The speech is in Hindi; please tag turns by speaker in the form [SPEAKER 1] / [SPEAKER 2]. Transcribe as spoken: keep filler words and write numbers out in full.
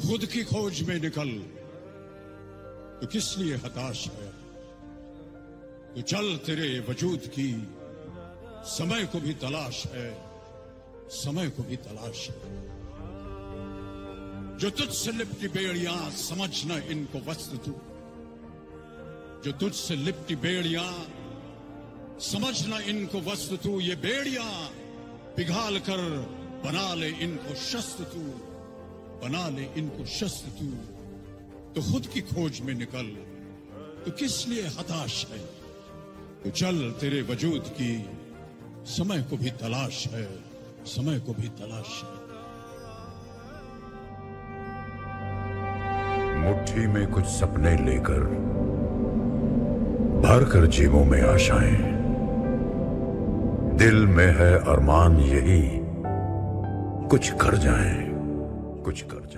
[SPEAKER 1] खुद की खोज में निकल, तो किस लिए हताश है। तो चल तेरे वजूद की समय को भी तलाश है, समय को भी तलाश है। जो तुझसे लिपटी बेड़ियां समझ न इनको वस्त्र तू, जो तुझसे लिपटी बेड़ियां समझ न इनको वस्त्र तू। ये बेड़ियां पिघाल कर बना ले इनको शस्त्र तू, बना ले इनको शस्त्र तू। तो खुद की खोज में निकल, तो किस लिए हताश है। तो चल तेरे वजूद की समय को भी तलाश है, समय को भी तलाश है।
[SPEAKER 2] मुट्ठी में कुछ सपने लेकर भर कर जेबों में आशाएं, दिल में है अरमान यही कुछ कर जाएं, कुछ कर जाएं।